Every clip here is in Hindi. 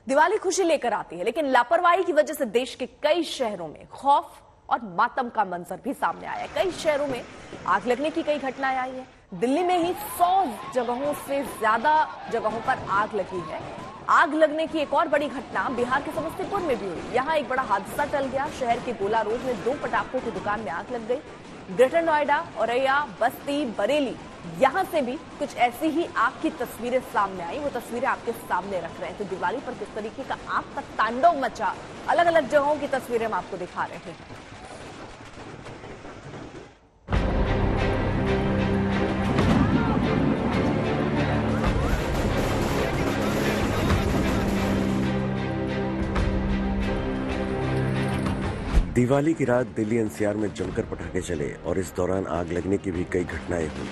दिवाली खुशी लेकर आती है, लेकिन लापरवाही की वजह से देश के कई शहरों में खौफ और मातम का मंजर भी सामने आया है। कई शहरों में आग लगने की कई घटनाएं आई है। दिल्ली में ही 100 जगहों से ज्यादा जगहों पर आग लगी है। आग लगने की एक और बड़ी घटना बिहार के समस्तीपुर में भी हुई। यहां एक बड़ा हादसा टल गया। शहर के गोला रोड में 2 पटाखों की दुकान में आग लग गई। ग्रेटर नोएडा, औरैया, बस्ती, बरेली, यहां से भी कुछ ऐसी ही आग की तस्वीरें सामने आई। वो तस्वीरें आपके सामने रख रहे हैं। तो दिवाली पर किस तरीके का आग का तांडव मचा, अलग अलग जगहों की तस्वीरें हम आपको दिखा रहे हैं। दिवाली की रात दिल्ली एनसीआर में जमकर पटाखे चले और इस दौरान आग लगने की भी कई घटनाएं हुई।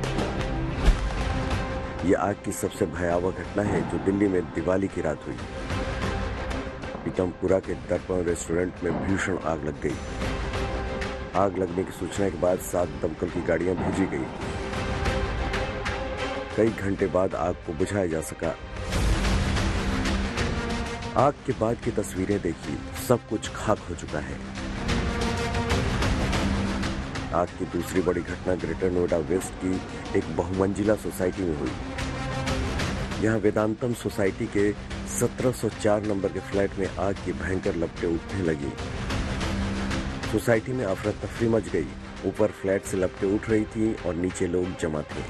यह आग की सबसे भयावह घटना है जो दिल्ली में दिवाली की रात हुई। पीतमपुरा के दर्पण रेस्टोरेंट में भीषण आग लग गई। आग लगने की सूचना के बाद 7 दमकल की गाड़ियां भेजी गई। कई घंटे बाद आग को बुझाया जा सका। आग के बाद की तस्वीरें देखी, सब कुछ खाक हो चुका है। आग की दूसरी बड़ी घटना ग्रेटर नोएडा वेस्ट की एक बहुमंजिला सोसाइटी में हुई। यहां वेदांतम सोसाइटी के 1704 नंबर के फ्लैट में आग की भयंकर लपटें उठने लगी। सोसाइटी में अफरा तफरी मच गई। ऊपर फ्लैट से लपटें उठ रही थी और नीचे लोग जमा थे।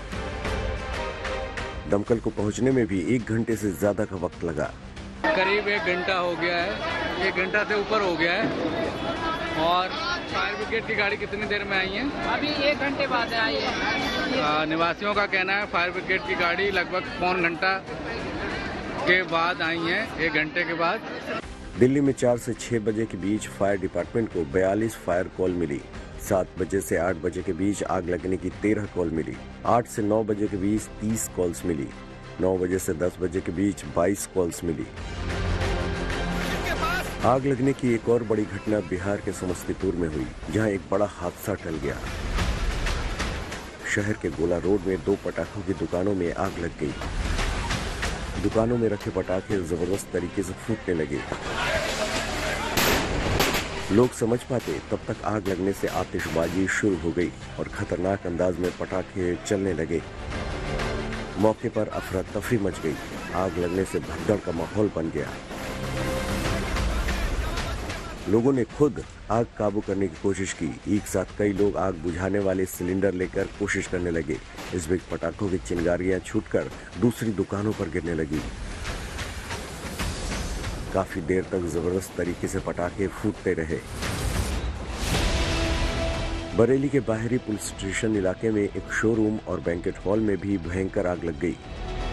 दमकल को पहुंचने में भी 1 घंटे से ज्यादा का वक्त लगा। करीब 1 घंटा हो गया है, 1 घंटा से ऊपर हो गया है। और फायर ब्रिगेड की गाड़ी कितनी देर में आई है? अभी 1 घंटे बाद आई है। निवासियों का कहना है फायर ब्रिगेड की गाड़ी लगभग 1.25 घंटा के बाद आई है, 1 घंटे के बाद। दिल्ली में 4 से 6 बजे के बीच फायर डिपार्टमेंट को 42 फायर कॉल मिली। 7 बजे से 8 बजे के बीच आग लगने की 13 कॉल मिली। 8 से 9 बजे के बीच 30 कॉल्स मिली। 9 बजे से 10 बजे के बीच 22 कॉल्स मिली। आग लगने की एक और बड़ी घटना बिहार के समस्तीपुर में हुई, जहां एक बड़ा हादसा टल गया। शहर के गोला रोड में 2 पटाखों की दुकानों में आग लग गई। दुकानों में रखे पटाखे जबरदस्त तरीके से फूटने लगे। लोग समझ पाते तब तक आग लगने से आतिशबाजी शुरू हो गई और खतरनाक अंदाज में पटाखे चलने लगे। मौके पर अफरा तफरी मच गई। आग लगने से भगदड़ का माहौल बन गया। लोगों ने खुद आग काबू करने की कोशिश की। एक साथ कई लोग आग बुझाने वाले सिलेंडर लेकर कोशिश करने लगे। इस बीच पटाखों की चिंगारियां छूटकर दूसरी दुकानों पर गिरने लगी। काफी देर तक जबरदस्त तरीके से पटाखे फूटते रहे। बरेली के बाहरी पुलिस स्टेशन इलाके में एक शोरूम और बैंकेट हॉल में भी भयंकर आग लग गई।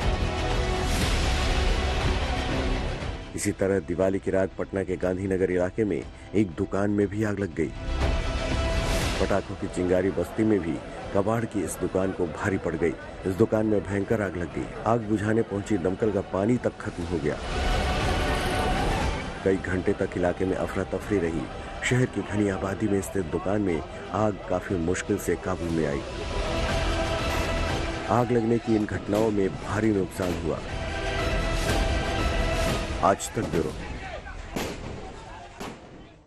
इसी तरह दिवाली की रात पटना के गांधीनगर इलाके में एक दुकान में भी आग लग गई। पटाखों की चिंगारी बस्ती में भी कबाड़ की इस दुकान को भारी पड़ गई। इस दुकान में भयंकर आग लग गई। आग बुझाने पहुंची दमकल का पानी तक खत्म हो गया। कई घंटे तक इलाके में अफरा तफरी रही। शहर की घनी आबादी में स्थित दुकान में आग काफी मुश्किल से काबू में आई। आग लगने की इन घटनाओं में भारी नुकसान हुआ। आज तक ब्यूरो।